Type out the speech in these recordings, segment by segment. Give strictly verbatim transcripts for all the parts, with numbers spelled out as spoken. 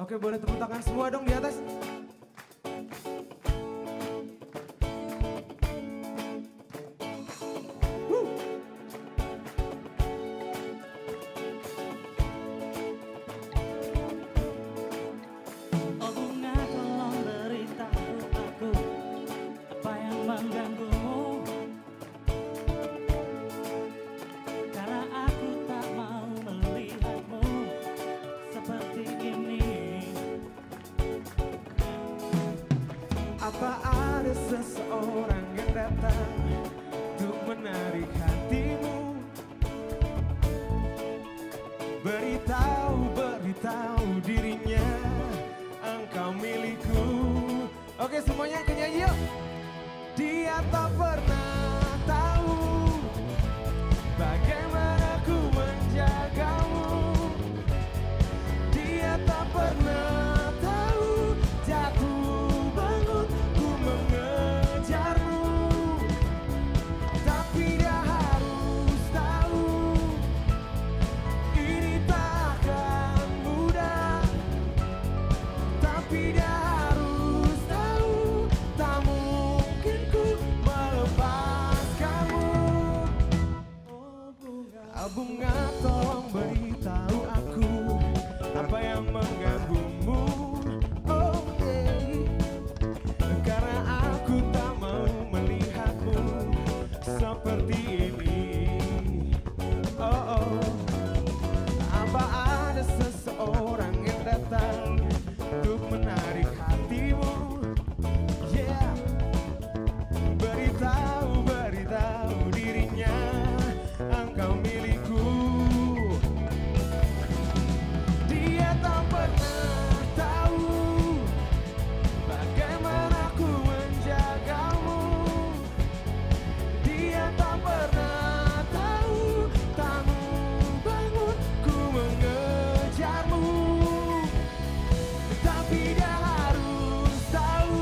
Oke, boleh tepuk tangan semua dong di atas. Woo. Oh bunga, tolong beritahu aku apa yang mengganggumu, karena aku tak mau melihatmu seperti ini. Apa ada seseorang yang datang untuk menarik hatimu? Beritahu, beritahu dirinya engkau milikku. Oke, semuanya nyanyi yuk. Dia tak pernah tahu bagaimana ku menjagamu. Dia tak pernah tahu jatuh bangun ku mengejarmu. Tapi dia harus tahu ini tak akan mudah. Tapi dia harus tahu tak mungkin ku melepas kamu. Oh bunga, oh bunga, tolong beritahu aku apa yang mengganggumu. Oh yeah. Karena aku tak mau melihatmu seperti ini. Oh, oh. Apa ada seseorang yang datang untuk menarik hatimu? Yeah. Beritahu, beritahu dirinya engkau milikku. Dia tak pernah tahu bagaimana ku menjagamu. Dia tak pernah tahu tak membangun ku mengejarmu. Tapi dia harus tahu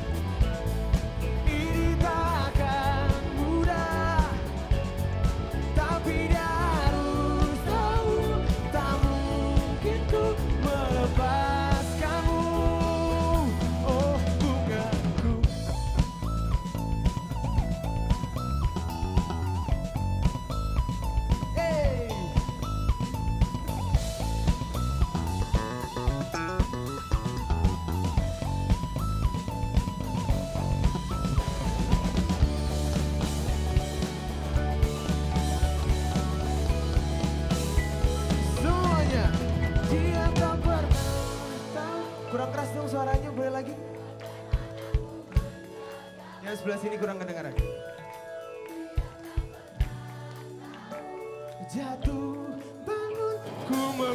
ini tak akan mudah. Tapi dia harus tahu tak mungkin ku melepas kamu. Oh bungaku. Hey. Semuanya. Dia tak pernah tahu. Kurang keras dong suaranya, boleh lagi? Yang sebelah sini kurang kedengaran. Jatuh bangun ku